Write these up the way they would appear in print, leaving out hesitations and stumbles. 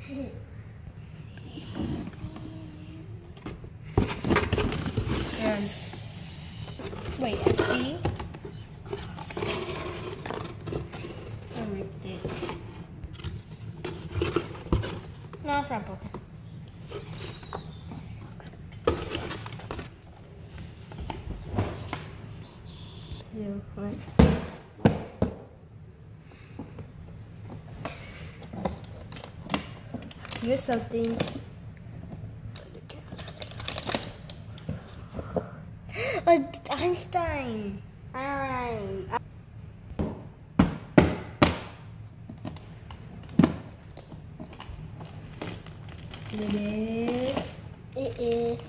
And wait, a C. I ripped it. No, it's not broken. Two, one. Here's something. Einstein. It is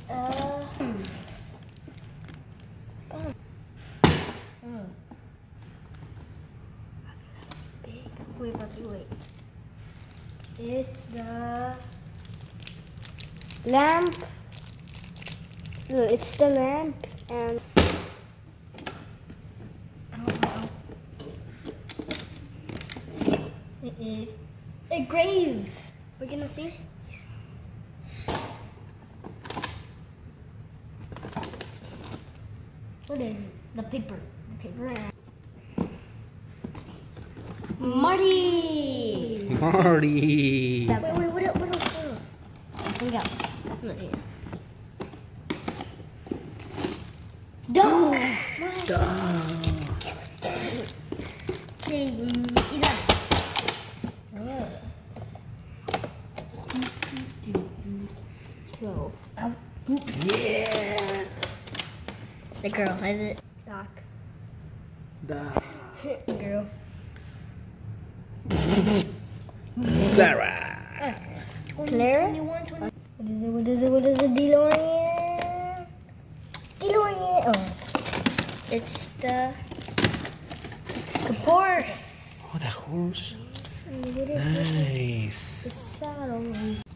big. Wait. It's the lamp. Look, it's the lamp and it is a grave. We're gonna see. What is it? The paper. Marty! Marty! Wait, what else? Something else. Let's see. Dog! Okay, 11. Oh. 12. Oh. Yeah! The girl has it. Doc. The girl. Clara! Clara? 21, 20. What is it? DeLorean? Oh. It's the horse. Oh, the horse. What is it? Nice. The saddle.